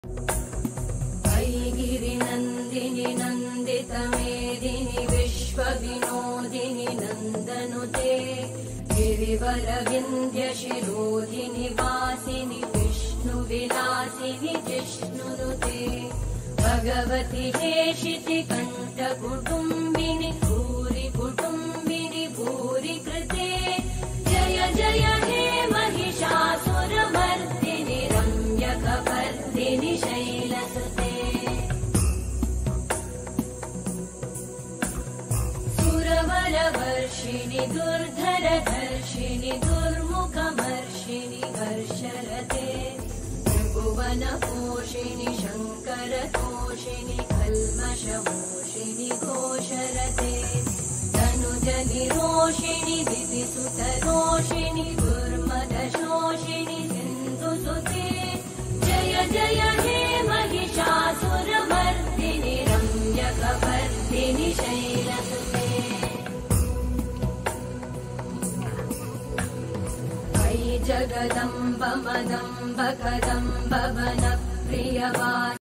गिरिनन्दिनि नन्दितमेदिनि विश्वविनोदिनि नन्दनुते गिरिवरविन्द्यशिरोधिनि वासिनि विष्णुविलासिनि जिष्णुनुते भगवति हेशितिकण्ठकुटुम्बिनि भूरि कुटुम्बिनि भूरि कृते जय जय हे महिषासुरमर्दिनि रम्यकपर्दिनि शैलसुते सुरवरवर्षिणि दुर्धरधर्षिणि दुर्मुखमर्षिणि हर्षरते त्रिभुवनपोषिणि शङ्करतोषिणि कल्मषमोषिणि घोषरते तनुजनिरोषिणि दितिसुतरोषिणि दुर्मदशोषिणि सिन्धुसुते जय जय हे महिषासुरमर्दिनि रम्यकपर्दिनि शैलसुते जगदम्ब मदम्ब कदम्ब वनप्रियवासिनि